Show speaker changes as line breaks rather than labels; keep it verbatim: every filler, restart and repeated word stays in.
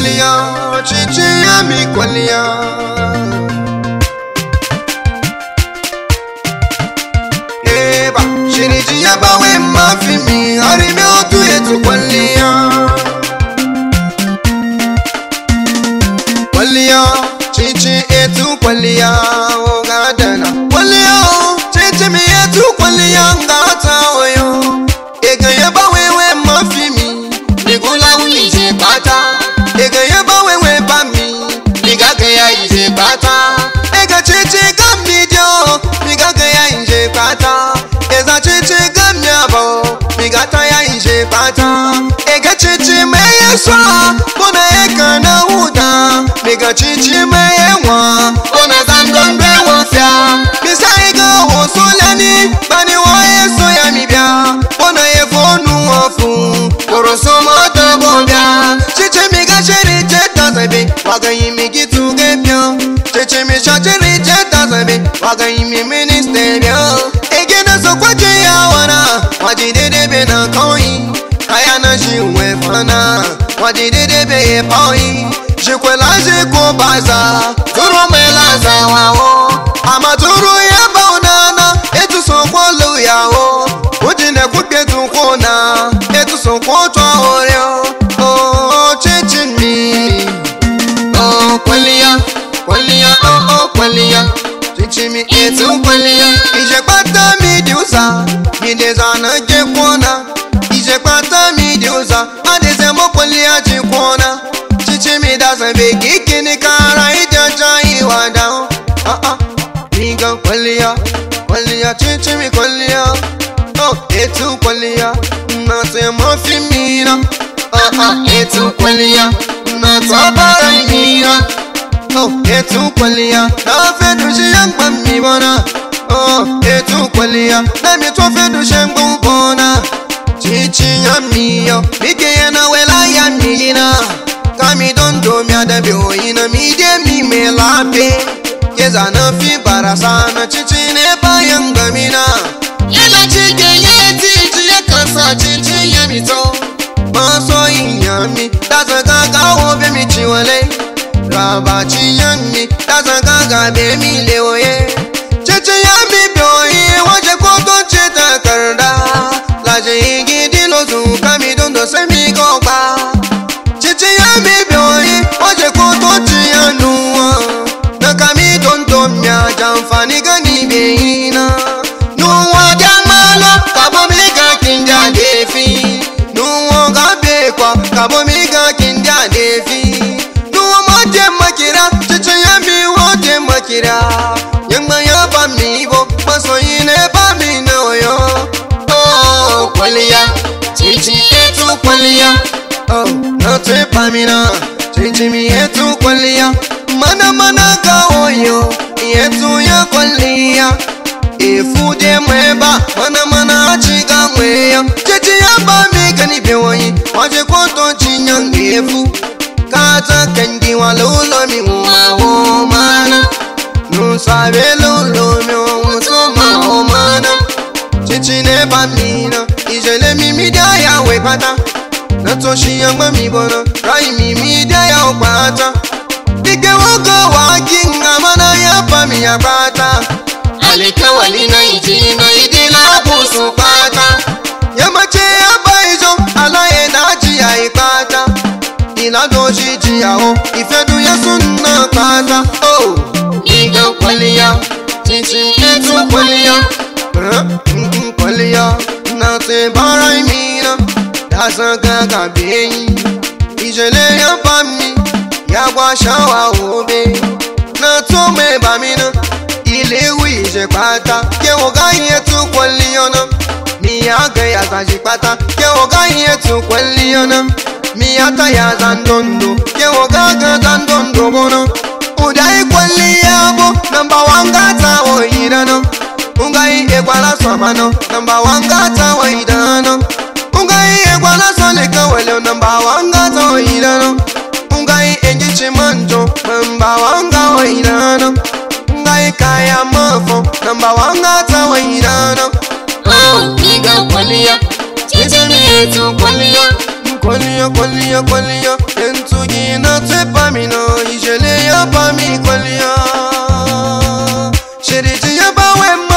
kwalliya, cici ya mi kwalliya. Eba, shiriji ya bawe mafi mi, harime otu etu kwalliya. Kwalliya, cici etu kwalliya, ogadana. Kwalliya, cici mi etu kwalliya, ngata oyo. Ega ya bawe we mafi mi, nigula uje bata. Ega ya bawe we ba mi, nigaga ya ije bata. Ega cici gambi dio, nigaga ya ije bata. Eza cici gambi abo, nigata ya ije bata. Ega cici me yeswa, bona eka na uda. Mega cici me yewa, bona zandonde wafya. Misa ega wosolani, bani wa yeso ya mibya. Bona yefonu wafu, koroso mata bobya. Cici miga shiri jeta zabe, waga yimi gitu gebya. Cici mi shachiri jeta zabe, waga yimi minister bya. Ege na so kwa ya wana, wajide be na koi. Kaya na jiwe fana, wajide be ye poi. Jikwela jiko baza, turu melaza wao. Ama turu ya baunana, etu so kwa lu yao. Ujine kuke tukona, etu so kwa twa oreo. Oh, cici mi. Oh, kwalliya, kwalliya, oh, oh, kwalliya. Cici mi etu kwalliya. Ije pata mi diusa, mi dezana jekona. Ije pata mi diusa, adeze mo kwalliya jikona. Cici mi da zabe kikini kara ijaja iwada. Ah ah, miga kwalliya, kwalliya, cici mi kwalliya. Oh, etu kwalliya, na se mafi mina. Ah ah, etu kwalliya, na tabara mina. Oh, etu kwalliya, na fedu shi yang mami bona. Oh, etu kwalliya, na mi to fedu sheng bona. Cici ya miyo, mike yana wela ya mina. Kami don do mi adabi oyina mi de mi me lape. Yeza na fi barasa na cici ne bayan gamina. Yela cike yeti ciye kasa cici ya mito. Maso inyami, daza gaga obe mi chiwale. Raba chiyami, daza gaga be mi leoye. Cici ya mi bioye, waje koto cheta karda. Laje igi dilozu, kami don do se mi goba. Cici ya mi bioye, waje koto chiyanuwa. Na kami don do mya, jamfani gani beina. Nuwa jamalo, kabo mi ga kinja defi. Nuwa gabe kwa, kabo mi ga kinja defi. Nuwa moje makira, cici ya mi woje makira. Yangma ya ba mi bo, maso yine ba mi no yo. Oh, kwalliya, cici etu kwalliya. Oh, na te pa mi na, cici mi etu kwalliya. Mana mana ka oyo, etu ya kwalliya. Ifu de mweba, mana mana chiga mweya. Cici ya ba mi gani bewoyi, waje koto chinyang efu. Kata kendi wa lolo mi uwa mana. Nusabe lolo mi uwa ma mana. Cici ne ba mi na, ijele mi mi da ya we pata. Nato shi yang ma mi bona, rai mi mi da ya pata. Ike wogo wa kinga mana ya pa mi ya pata. Alika wali na iji na idi la busu pata. Yamache ya baizo, ala e na ji ya ipata. Ila doji ji ya o, ifedu ya sunna pata. Oh, niga kwalliya, cici etu kwalliya. Uh, kwalliya, na te barai mina. Daza gaga beyi, ijele ya pami. Ya gwa shawa obe, na to me ba mina. Ile wije pata, ke oga yetu kwaliyona. Mi aga ya zaji pata, ke oga yetu kwaliyona. Mi ata ya zandondo, ke oga ga zandondo bono. Udai kwaliya bo, namba wanga ta oidano. Ungai egwala somano, namba wanga ta oidano. Ungai egwala soleka wele, namba wanga ta oidano. Ungai enjichi manjo, namba wanga oidano. Ungai kaya mafo, namba wanga ta oidano.
Oh, niga kwalliya, cici mi etu kwalliya.
Kwalliya, kwalliya, kwalliya, entu sugi na te pa mi no ijele ya pa mi kwalia. Shiri ti ya ba we ma